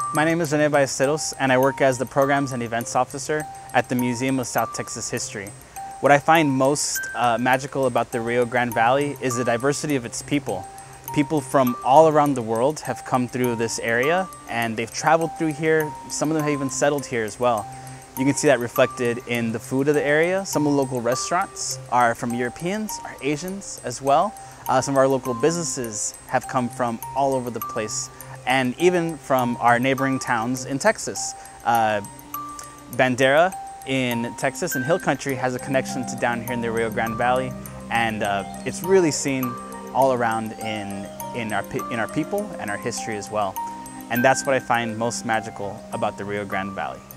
My name is Rene Ballesteros, and I work as the Programs and Events Officer at the Museum of South Texas History. What I find most magical about the Rio Grande Valley is the diversity of its people. People from all around the world have come through this area, and they've traveled through here. Some of them have even settled here as well. You can see that reflected in the food of the area. Some of the local restaurants are from Europeans, are Asians as well. Some of our local businesses have come from all over the place, and even from our neighboring towns in Texas. Bandera in Texas and Hill Country has a connection to down here in the Rio Grande Valley, and it's really seen all around in our people and our history as well. And that's what I find most magical about the Rio Grande Valley.